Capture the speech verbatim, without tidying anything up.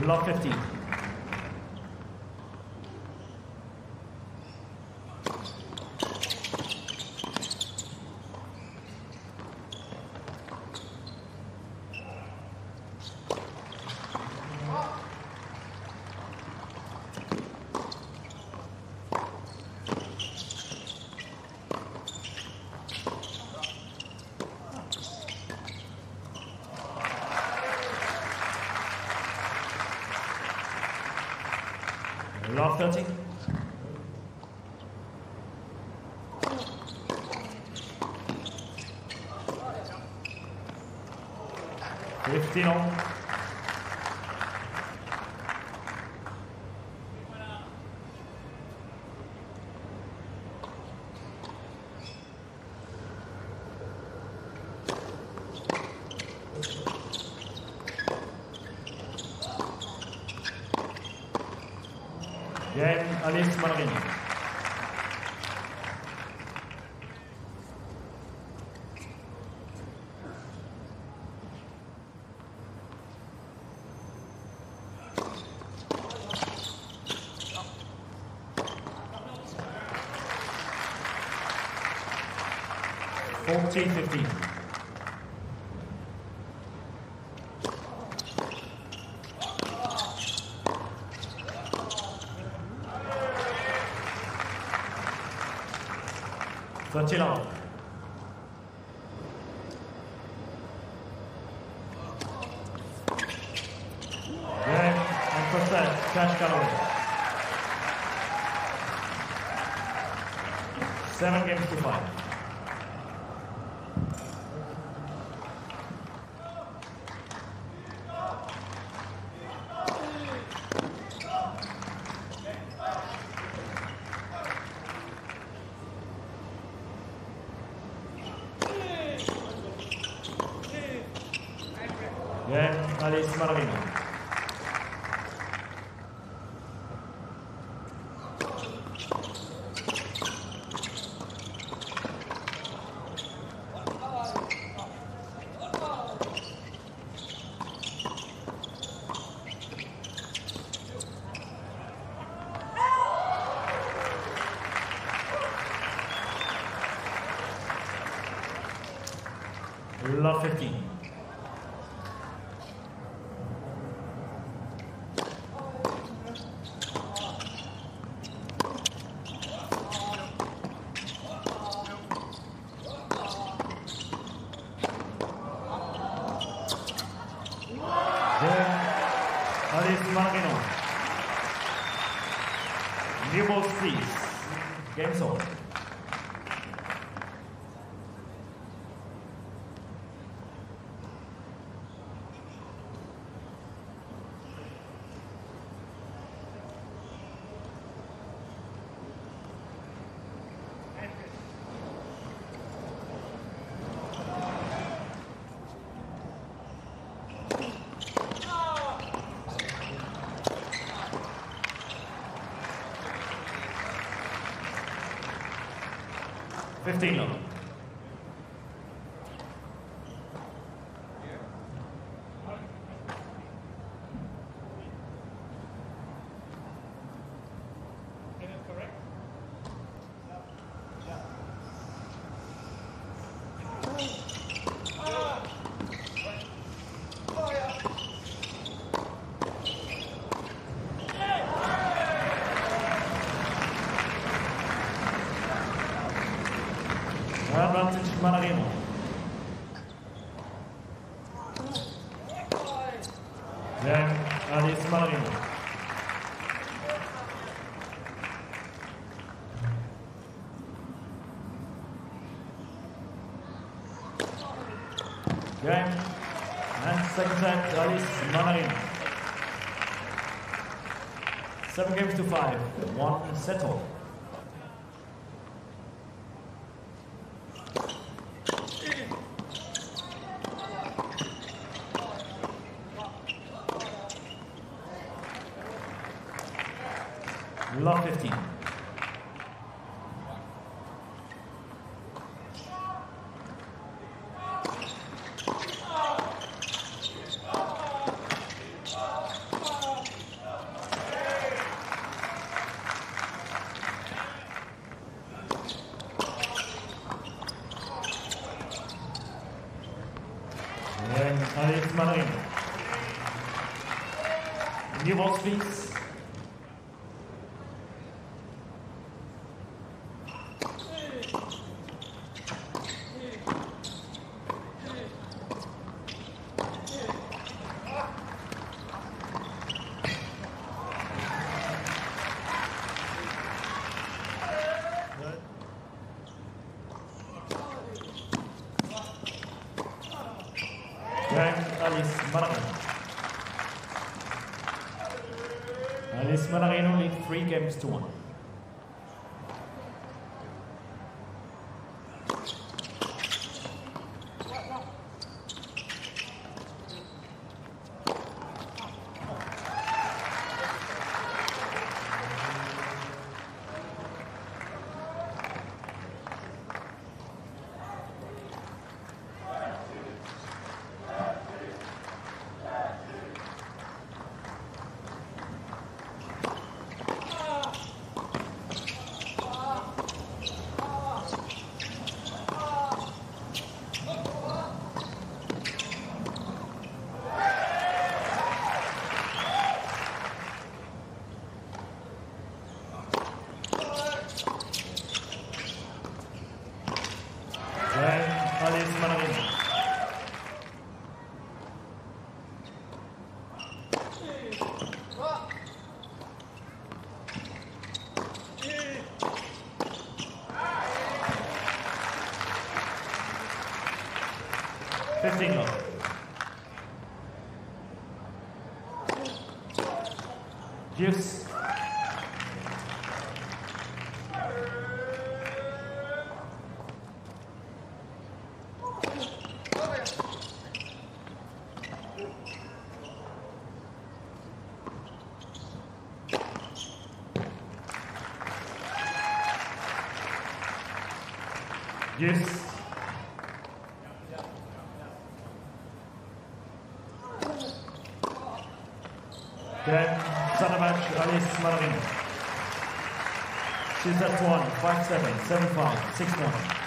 Love fifteen. Love thirty. fifteen all. Cain, Halys, Mannarino. fourteen fifteen. thirteen all. Cain and for set, catch Galloway. Seven games to five. Cain, Halys, Mannarino. Love fifteen. Cain, Halys, Mannarino. New balls, please. Game's over. fifteen love. Advantage Mannarino. Cain, Halys, Mannarino. Cain, and second set, Halys, Mannarino. Seven games to five, one set all. Love fifteen. Mannarino. New balls, please. Cain, Halys, Mannarino. Halys, Mannarino lead three games to one. Cain, Halys, Mannarino. Fifteen love. Juice. Juice. Cain, Novak, Halys, Mannarino. Two sets one, five seven, seven five, six one.